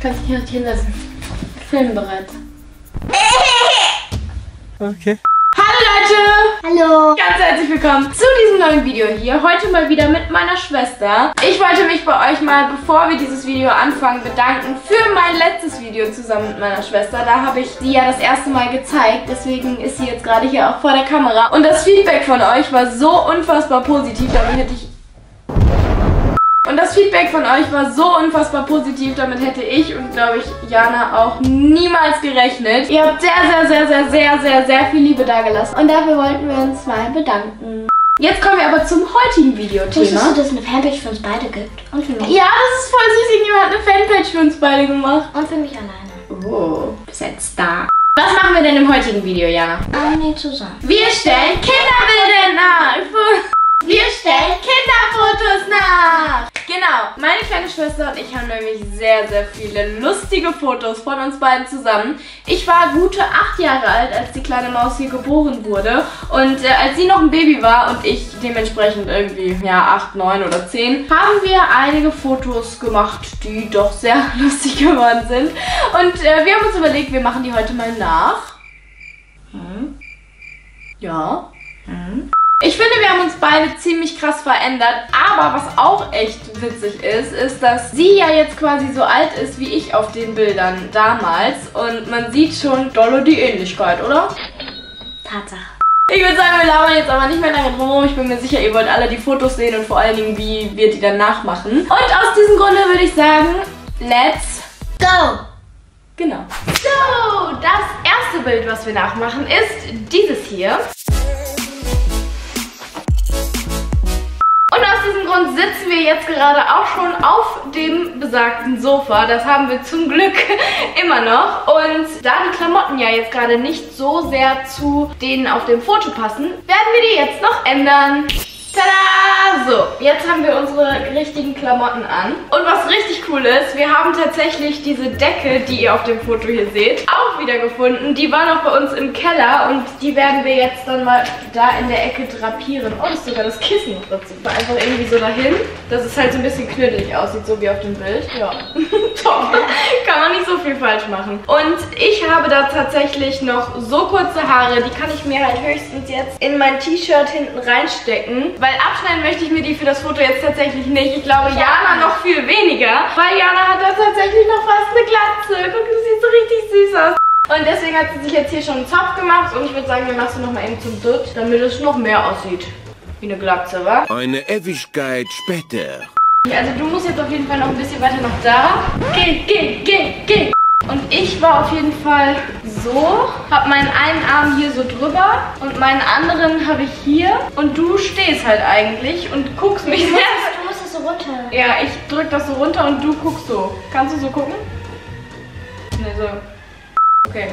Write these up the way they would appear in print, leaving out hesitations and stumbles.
Kannst dich nicht hinsetzen. Film bereits. Okay. Hallo Leute! Hallo! Ganz herzlich willkommen zu diesem neuen Video hier. Heute mal wieder mit meiner Schwester. Ich wollte mich bei euch mal, bevor wir dieses Video anfangen, bedanken für mein letztes Video zusammen mit meiner Schwester. Da habe ich sie ja das erste Mal gezeigt. Deswegen ist sie jetzt gerade hier auch vor der Kamera. Und das Feedback von euch war so unfassbar positiv. Damit hätte ich und glaube ich Jana auch niemals gerechnet. Ihr habt sehr viel Liebe dagelassen. Und dafür wollten wir uns mal bedanken. Jetzt kommen wir aber zum heutigen Videothema. Wusstest du, dass es eine Fanpage für uns beide gibt? Und für mich? Ja, das ist voll süß. Irgendjemand hat eine Fanpage für uns beide gemacht. Und für mich alleine. Oh, bist ein Star. Was machen wir denn im heutigen Video, Jana? Nee, zusammen. Wir stellen Kinderbilder nach. Wir stellen Kinderfotos nach. Genau, meine kleine Schwester und ich haben nämlich sehr viele lustige Fotos von uns beiden zusammen. Ich war gute 8 Jahre alt, als die kleine Maus hier geboren wurde. Und als sie noch ein Baby war und ich dementsprechend irgendwie, ja, 8, 9 oder 10, haben wir einige Fotos gemacht, die doch sehr lustig geworden sind. Und wir haben uns überlegt, wir machen die heute mal nach. Ja. Ich finde, wir haben uns beide ziemlich krass verändert, aber was auch echt witzig ist, dass sie ja jetzt quasi so alt ist wie ich auf den Bildern damals und man sieht schon dolle die Ähnlichkeit, oder? Tatsache. Ich würde sagen, wir labern jetzt aber nicht mehr lange drum herum. Ich bin mir sicher, ihr wollt alle die Fotos sehen und vor allen Dingen, wie wir die dann nachmachen. Und aus diesem Grunde würde ich sagen, let's go! Genau. So, das erste Bild, was wir nachmachen, ist dieses hier. Und aus diesem Grund sitzen wir jetzt gerade auch schon auf dem besagten Sofa. Das haben wir zum Glück immer noch. Und da die Klamotten ja jetzt gerade nicht so sehr zu denen auf dem Foto passen, werden wir die jetzt noch ändern. Tada! So, jetzt haben wir unsere richtigen Klamotten an. Und was richtig cool ist, wir haben tatsächlich diese Decke, die ihr auf dem Foto hier seht, auch wieder gefunden. Die war noch bei uns im Keller und die werden wir jetzt dann mal da in der Ecke drapieren. Oh, das ist sogar das Kissen noch dazu. Einfach irgendwie so dahin, dass es halt so ein bisschen knüttelig aussieht, so wie auf dem Bild. Ja, top. Kann man nicht so viel falsch machen. Und ich habe da tatsächlich noch so kurze Haare, die kann ich mir halt höchstens jetzt in mein T-Shirt hinten reinstecken. Weil abschneiden möchte ich mir die für das Foto jetzt tatsächlich nicht. Ich glaube, Jana noch viel weniger. Weil Jana hat da tatsächlich noch fast eine Glatze. Guck, das sieht so richtig süß aus. Und deswegen hat sie sich jetzt hier schon einen Zopf gemacht. Und ich würde sagen, wir machen sie noch mal eben zum Dutt, damit es noch mehr aussieht wie eine Glatze, wa? Eine Ewigkeit später. Also du musst jetzt auf jeden Fall noch ein bisschen weiter nach da. Geh. Und ich war auf jeden Fall so, habe meinen einen Arm hier so drüber und meinen anderen habe ich hier. Und du stehst halt eigentlich und guckst mich Du musst das so runter. Ja, ich drück das so runter und du guckst so. Kannst du so gucken? Ne, so. Okay.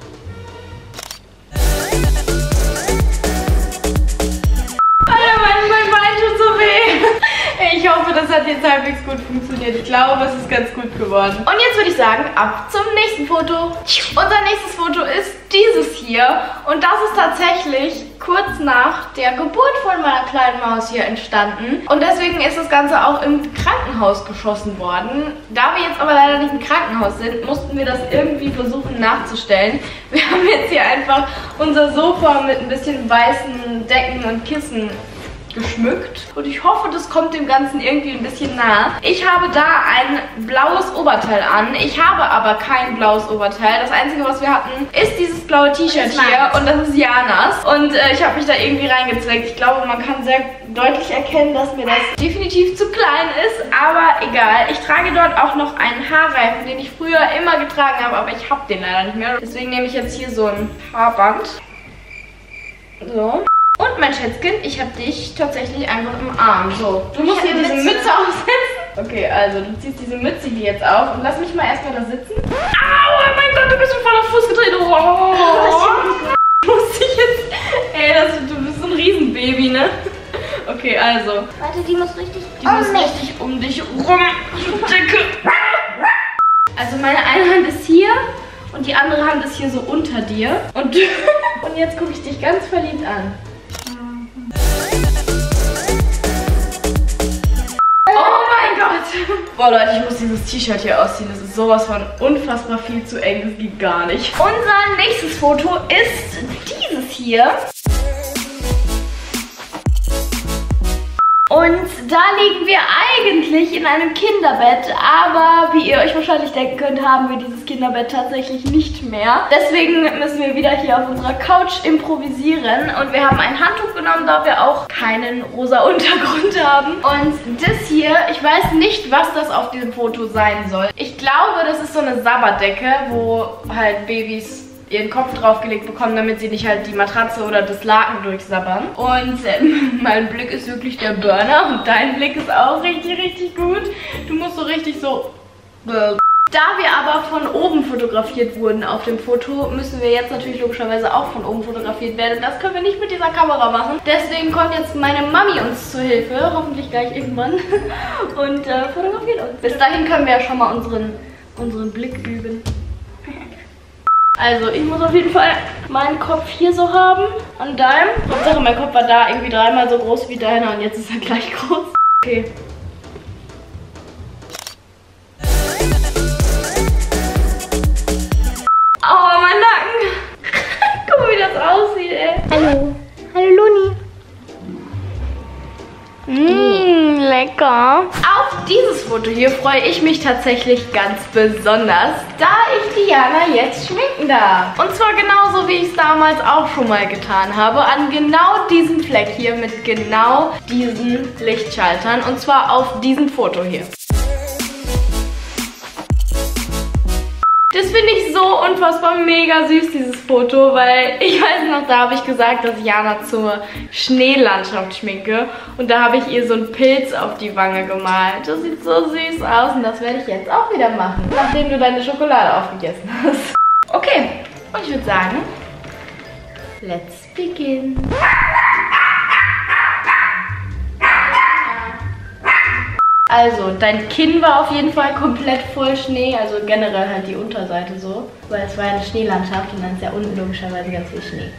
Alter, mein Bein tut so weh. Ich hoffe, das hat jetzt halbwegs gut funktioniert. Ich glaube, es ist ganz gut geworden. Und jetzt würde ich sagen, ab zum nächsten Foto. Unser nächstes Foto ist dieses hier. Und das ist tatsächlich kurz nach der Geburt von meiner kleinen Maus hier entstanden. Und deswegen ist das Ganze auch im Krankenhaus geschossen worden. Da wir jetzt aber leider nicht im Krankenhaus sind, mussten wir das irgendwie versuchen nachzustellen. Wir haben jetzt hier einfach unser Sofa mit ein bisschen weißen Decken und Kissen geschmückt und ich hoffe, das kommt dem Ganzen irgendwie ein bisschen nah. Ich habe da ein blaues Oberteil an. Ich habe aber kein blaues Oberteil. Das Einzige, was wir hatten, ist dieses blaue T-Shirt hier und das ist Janas. Und ich habe mich da irgendwie reingezwängt. Ich glaube, man kann sehr deutlich erkennen, dass mir das definitiv zu klein ist, aber egal. Ich trage dort auch noch einen Haarreifen, den ich früher immer getragen habe, aber ich habe den leider nicht mehr. Deswegen nehme ich jetzt hier so ein Haarband. So. Und mein Schätzchen, ich habe dich tatsächlich einfach im Arm. So, du musst hier diese Mütze aufsetzen. Okay, also du ziehst diese Mütze hier jetzt auf und lass mich mal erstmal da sitzen. Au, oh mein Gott, du bist mir voll auf Fuß gedreht. Oh. Muss ich jetzt... Ey, du bist so ein Riesenbaby, ne? Okay, also. Warte, die muss richtig richtig um dich rum. Dicke. Also meine eine Hand ist hier und die andere Hand ist hier so unter dir. Und jetzt gucke ich dich ganz verliebt an. Oh mein Gott! Boah Leute, ich muss dieses T-Shirt hier ausziehen. Das ist sowas von unfassbar viel zu eng. Das geht gar nicht. Unser nächstes Foto ist dieses hier. Und da liegen wir eigentlich in einem Kinderbett, aber wie ihr euch wahrscheinlich denken könnt, haben wir dieses Kinderbett tatsächlich nicht mehr. Deswegen müssen wir wieder hier auf unserer Couch improvisieren und wir haben ein Handtuch genommen, da wir auch keinen rosa Untergrund haben. Und das hier, ich weiß nicht, was das auf diesem Foto sein soll. Ich glaube, das ist so eine Sabberdecke, wo halt Babys ihren Kopf draufgelegt bekommen, damit sie nicht halt die Matratze oder das Laken durchsabbern. Und mein Blick ist wirklich der Burner und dein Blick ist auch richtig, richtig gut. Du musst so richtig so... Da wir aber von oben fotografiert wurden auf dem Foto, müssen wir jetzt natürlich logischerweise auch von oben fotografiert werden. Das können wir nicht mit dieser Kamera machen. Deswegen kommt jetzt meine Mami uns zur Hilfe, hoffentlich gleich irgendwann, und fotografiert uns. Bis dahin können wir ja schon mal unseren Blick üben. Also ich muss auf jeden Fall meinen Kopf hier so haben, an deinem. Hauptsache mein Kopf war da irgendwie dreimal so groß wie deiner und jetzt ist er gleich groß. Okay. Aua, mein Nacken. Guck mal, wie das aussieht, ey. Hallo. Hallo, Luni. Lecker. Auf dieses Foto hier freue ich mich tatsächlich ganz besonders, da ich Diana jetzt schminken darf. Und zwar genauso, wie ich es damals auch schon mal getan habe, an genau diesem Fleck hier mit genau diesen Lichtschaltern. Und zwar auf diesem Foto hier. Das finde ich so unfassbar mega süß, dieses Foto, weil ich weiß noch, da habe ich gesagt, dass ich Jana zur Schneelandschaft schminke und da habe ich ihr so einen Pilz auf die Wange gemalt. Das sieht so süß aus und das werde ich jetzt auch wieder machen, nachdem du deine Schokolade aufgegessen hast. Okay, und ich würde sagen, let's begin. Also, dein Kinn war auf jeden Fall komplett voll Schnee, also generell halt die Unterseite so, weil es war ja eine Schneelandschaft und dann ist ja unten logischerweise ganz viel Schnee.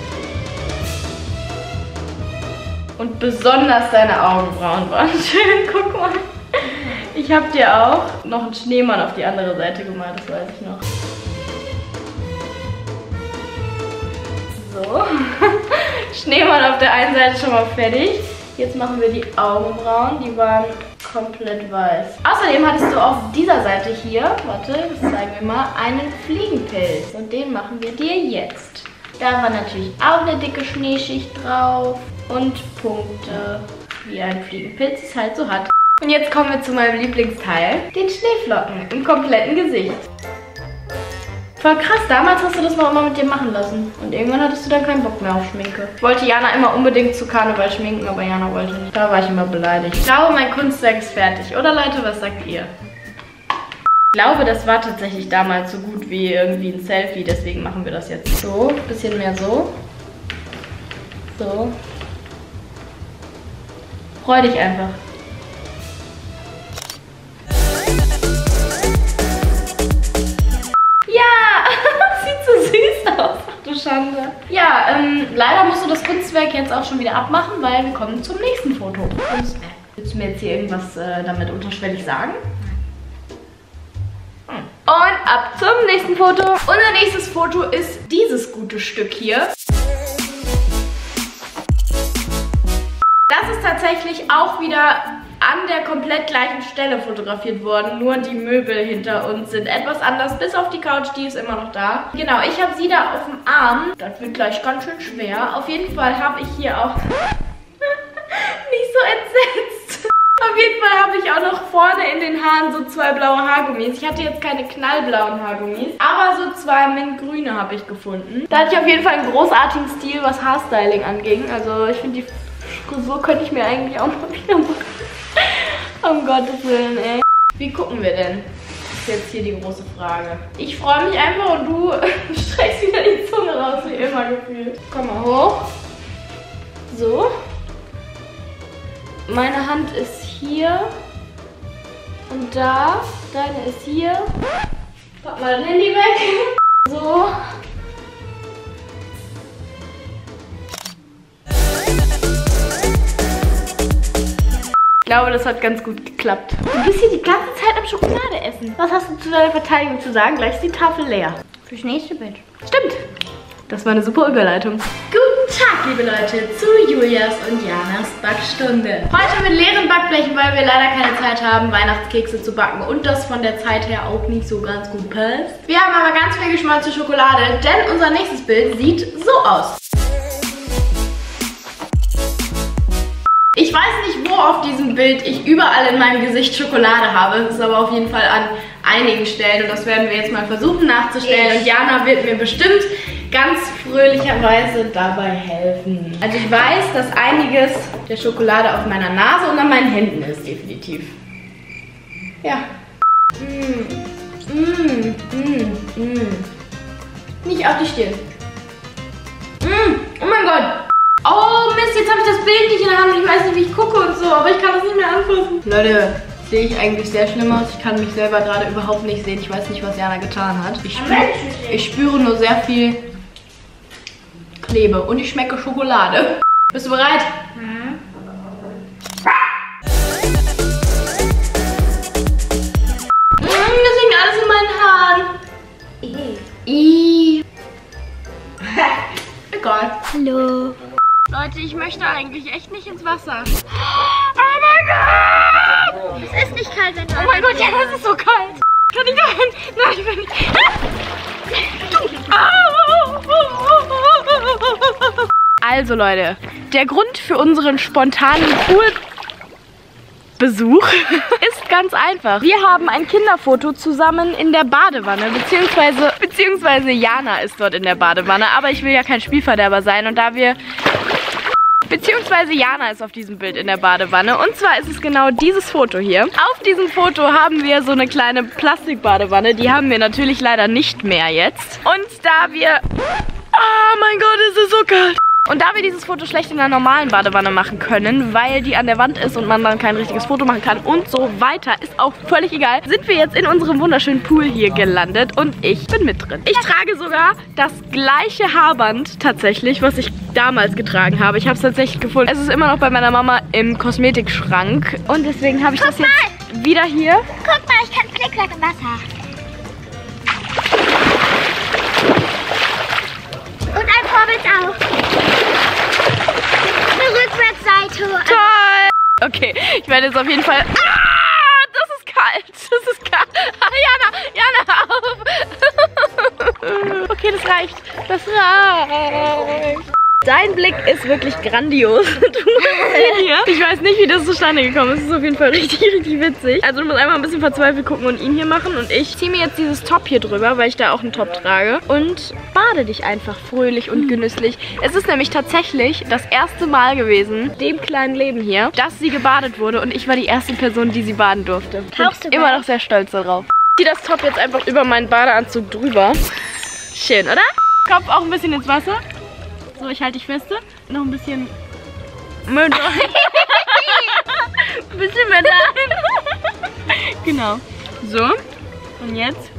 Und besonders deine Augenbrauen waren schön, guck mal. Ich habe dir auch noch einen Schneemann auf die andere Seite gemalt, das weiß ich noch. So, Schneemann auf der einen Seite schon mal fertig. Jetzt machen wir die Augenbrauen, die waren komplett weiß. Außerdem hattest du auf dieser Seite hier, warte, das zeigen wir mal, einen Fliegenpilz. Und den machen wir dir jetzt. Da war natürlich auch eine dicke Schneeschicht drauf und Punkte, wie ein Fliegenpilz es halt so hat. Und jetzt kommen wir zu meinem Lieblingsteil, den Schneeflocken im kompletten Gesicht. Voll krass, damals hast du das noch immer mit dir machen lassen. Und irgendwann hattest du dann keinen Bock mehr auf Schminke. Ich wollte Jana immer unbedingt zu Karneval schminken, aber Jana wollte nicht. Da war ich immer beleidigt. Ich glaube, mein Kunstwerk ist fertig. Oder Leute, was sagt ihr? Ich glaube, das war tatsächlich damals so gut wie irgendwie ein Selfie. Deswegen machen wir das jetzt so. Bisschen mehr so. So. Freu dich einfach. Schande. Ja, leider musst du das Kunstwerk jetzt auch schon wieder abmachen, weil wir kommen zum nächsten Foto. Kunstwerk. Willst du mir jetzt hier irgendwas damit unterschwellig sagen? Und ab zum nächsten Foto. Unser nächstes Foto ist dieses gute Stück hier. Das ist tatsächlich auch wieder an der komplett gleichen Stelle fotografiert worden. Nur die Möbel hinter uns sind etwas anders. Bis auf die Couch, die ist immer noch da. Genau, ich habe sie da auf dem Arm. Das wird gleich ganz schön schwer. Auf jeden Fall habe ich hier auch... nicht so entsetzt. Auf jeden Fall habe ich auch noch vorne in den Haaren so 2 blaue Haargummis. Ich hatte jetzt keine knallblauen Haargummis, aber so 2 mintgrüne habe ich gefunden. Da hatte ich auf jeden Fall einen großartigen Stil, was Haarstyling anging. Also ich finde, die Frisur könnte ich mir eigentlich auch noch wieder machen. Um Gottes Willen, ey. Wie gucken wir denn? Das ist jetzt hier die große Frage. Ich freue mich einfach und du streckst wieder die Zunge raus, wie immer gefühlt. Komm mal hoch. So. Meine Hand ist hier. Und da. Deine ist hier. Pack mal dein Handy weg. So. glaube, das hat ganz gut geklappt. Du bist hier die ganze Zeit am Schokolade essen. Was hast du zu deiner Verteidigung zu sagen? Gleich ist die Tafel leer. Fürs nächste Bild. Stimmt. Das war eine super Überleitung. Guten Tag, liebe Leute, zu Julias und Janas Backstunde. Heute mit leeren Backblechen, weil wir leider keine Zeit haben, Weihnachtskekse zu backen und das von der Zeit her auch nicht so ganz gut passt. Wir haben aber ganz viel geschmolzene Schokolade, denn unser nächstes Bild sieht so aus. Ich weiß nicht, wo auf diesem Bild ich überall in meinem Gesicht Schokolade habe. Das ist aber auf jeden Fall an einigen Stellen und das werden wir jetzt mal versuchen nachzustellen. Und Jana wird mir bestimmt ganz fröhlicherweise dabei helfen. Also ich weiß, dass einiges der Schokolade auf meiner Nase und an meinen Händen ist, definitiv. Ja. Nicht auf die Stirn. Oh mein Gott. Oh Mist, jetzt habe ich das Bild nicht in der Hand und ich weiß nicht, wie ich gucke und so, aber ich kann das nicht mehr anfassen. Leute, sehe ich eigentlich sehr schlimm aus. Ich kann mich selber gerade überhaupt nicht sehen. Ich weiß nicht, was Jana getan hat. Ich spüre nur sehr viel Klebe und ich schmecke Schokolade. Bist du bereit? Mhm. Das liegt alles in meinen Haaren. Egal. Hallo. Leute, ich möchte eigentlich echt nicht ins Wasser. Oh mein Gott! Es ist nicht kalt, wenn du... Oh mein Gott, ja, das ist so kalt. Kann ich rein? Nein, ich will nicht. Also Leute, der Grund für unseren spontanen Poolbesuch ist ganz einfach. Wir haben ein Kinderfoto zusammen in der Badewanne, beziehungsweise Jana ist dort in der Badewanne, aber ich will ja kein Spielverderber sein und da wir... Beziehungsweise Jana ist auf diesem Bild in der Badewanne. Und zwar ist es genau dieses Foto hier. Auf diesem Foto haben wir so eine kleine Plastikbadewanne. Die haben wir natürlich leider nicht mehr jetzt. Und da wir... Oh mein Gott, es ist so kalt. Und da wir dieses Foto schlecht in einer normalen Badewanne machen können, weil die an der Wand ist und man dann kein richtiges Foto machen kann und so weiter, ist auch völlig egal, sind wir jetzt in unserem wunderschönen Pool hier gelandet und ich bin mit drin. Ich trage sogar das gleiche Haarband tatsächlich, was ich damals getragen habe. Ich habe es tatsächlich gefunden. Es ist immer noch bei meiner Mama im Kosmetikschrank und deswegen habe ich das jetzt wieder hier. Guck mal, ich kann Flickflack im Wasser. Und ein Vorbild auch. Eine Rückwärtsseite. Toll! Okay, ich werde jetzt auf jeden Fall... Ah, das ist kalt. Das ist kalt. Ah, Jana, auf. Okay, das reicht. Das reicht. Dein Blick ist wirklich grandios. Du musst sehen hier. Ich weiß nicht, wie das zustande gekommen ist. Es ist auf jeden Fall richtig, richtig witzig. Also du musst einfach ein bisschen verzweifelt gucken und ihn hier machen. Und ich ziehe mir jetzt dieses Top hier drüber, weil ich da auch einen Top trage. Und bade dich einfach fröhlich und genüsslich. Es ist nämlich tatsächlich das erste Mal gewesen, dem kleinen Leben hier, dass sie gebadet wurde. Und ich war die erste Person, die sie baden durfte. Tauchst du Bin immer noch sehr stolz darauf. Ich ziehe das Top jetzt einfach über meinen Badeanzug drüber. Schön, oder? Kopf auch ein bisschen ins Wasser. So, ich halte dich feste. Noch ein bisschen Müll rein. Ein bisschen mehr rein. Genau. So. Und jetzt.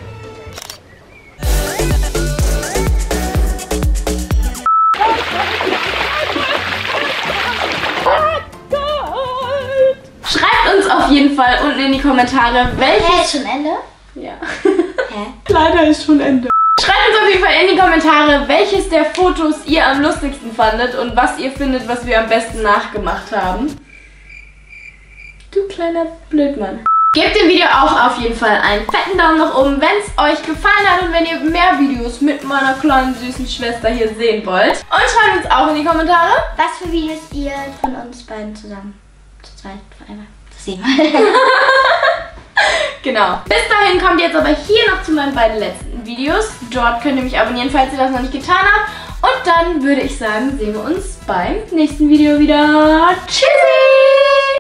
Schreibt uns auf jeden Fall unten in die Kommentare, welches... Hä, ist schon Ende? Ja. Hä? Leider ist schon Ende. Schreibt uns auf jeden Fall in die Kommentare, welches der Fotos ihr am lustigsten fandet und was ihr findet, was wir am besten nachgemacht haben. Du kleiner Blödmann. Gebt dem Video auch auf jeden Fall einen fetten Daumen nach oben, wenn es euch gefallen hat und wenn ihr mehr Videos mit meiner kleinen süßen Schwester hier sehen wollt. Und schreibt uns auch in die Kommentare, Was für Videos ihr von uns beiden zusammen zu zweit forever zu sehen wollt. Genau. Bis dahin kommt ihr jetzt aber hier noch zu meinen beiden letzten Videos. Dort könnt ihr mich abonnieren, falls ihr das noch nicht getan habt. Und dann würde ich sagen, sehen wir uns beim nächsten Video wieder. Tschüss!